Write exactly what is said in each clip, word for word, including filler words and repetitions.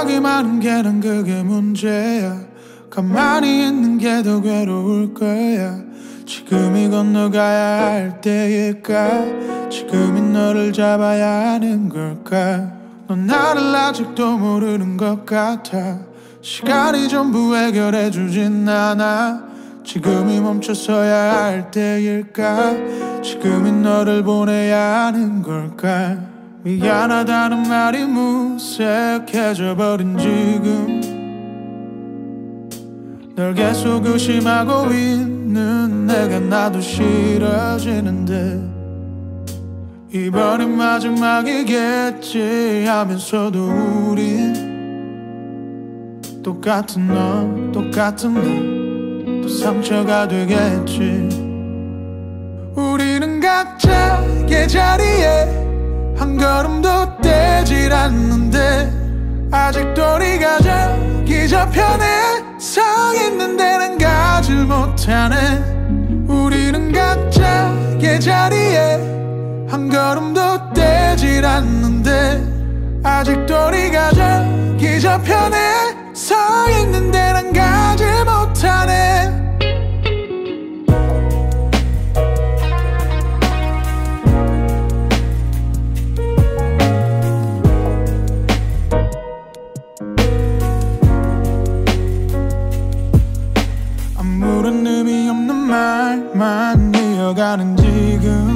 생각이 많은 게 난 그게 문제야. 가만히 있는 게 더 괴로울 거야. 지금이 건너가야 할 때일까? 지금이 너를 잡아야 하는 걸까? 넌 나를 아직도 모르는 것 같아. 시간이 전부 해결해주진 않아. 지금이 멈춰서야 할 때일까? 지금이 너를 보내야 하는 걸까? 미안하다는 말이 무색해져 버린 지금 널 계속 의심하고 있는 내가 나도 싫어지는데 이번이 마지막이겠지 하면서도 우린 똑같은 너 똑같은 너 또 상처가 되겠지. 우리는 각자의 자리에 한 걸음도 떼질 않는데 아직도 네가 저기 저편에 서 있는데 난 가질 못하네. 우리는 각자의 자리에 한 걸음도 떼질 않는데 아직도 네가 저기 저편에 서 있는데 난 가질 못하네. 아무런 의미 없는 말만 이어가는 지금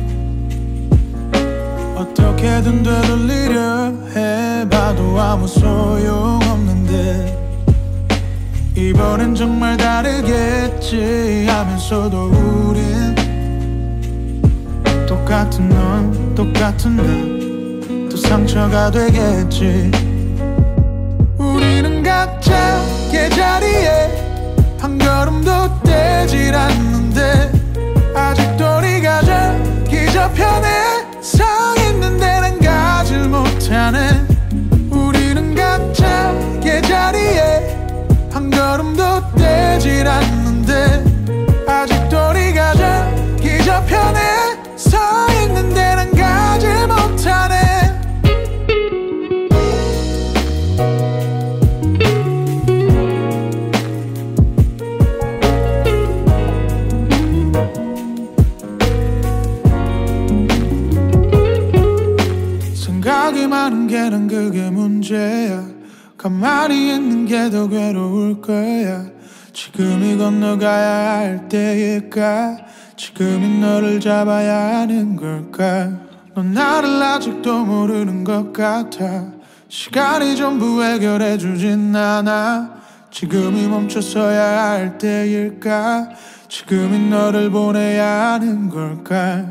어떻게든 되돌리려 해봐도 아무 소용없는데 이번엔 정말 다르겠지 하면서도 우린 똑같은 넌 똑같은 나 또 상처가 되겠지. 우리는 각자의 자리에 한 걸음도 떼질 않는데 아직도 네가 저기 저편에 서 있는데 난 가질 못하네. 우리는 각자의 자리에 한 걸음도 떼질 않는데 아직도 네가 저기 저편에 서 있는데 난 가질 못하네. 생각이 많은 게 난 그게 문제야. 가만히 있는 게 더 괴로울 거야. 지금이 건너가야 할 때일까? 지금이 너를 잡아야 하는 걸까? 넌 나를 아직도 모르는 것 같아. 시간이 전부 해결해주진 않아. 지금이 멈춰서야 할 때일까? 지금이 너를 보내야 하는 걸까?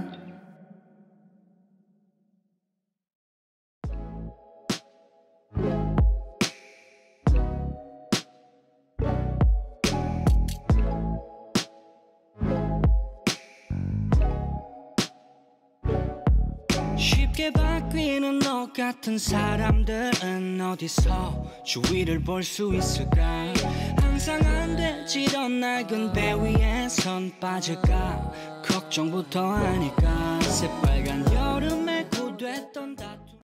쉽게 바뀌는 너 같은 사람들은 어디서 주위를 볼 수 있을까? 항상 안 되지던 낡은 배 위에 선 빠질까 걱정부터 하니까 새빨간 여